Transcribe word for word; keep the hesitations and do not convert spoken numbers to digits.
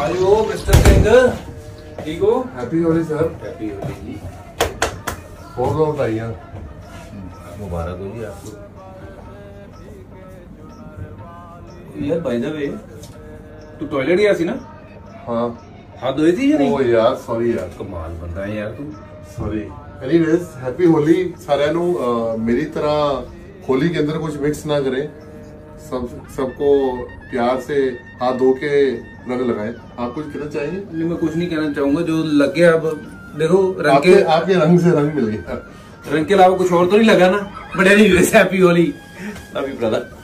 आयो मिस्टर सिंह, ठीक हो? Happy Holi sir. Happy Holi जी। बहुत बहुत बधाइयाँ। मुबारक हो जी आपको। यार बाय द वे, तू टॉयलेट गया सी ना? हाँ। हाथ धोए थी या नहीं? ओ यार सॉरी यार, कमाल बंदा है यार तू। सॉरी। एनीवेज हैप्पी होली साਰਿਆਂ ਨੂੰ। मेरी तरह होली के अंदर कुछ मिक्स ना करें, सब सबको प्यार से हाथ धो के रंग लगाएं। आप कुछ कहना चाहेंगे? नहीं, मैं कुछ नहीं कहना चाहूंगा। जो लग गया अब देखो, रंग आपके के आपके रंग से रंग मिल गया। रंग के अलावा कुछ और तो नहीं लगा ना। But anyways happy Holi, love you brother.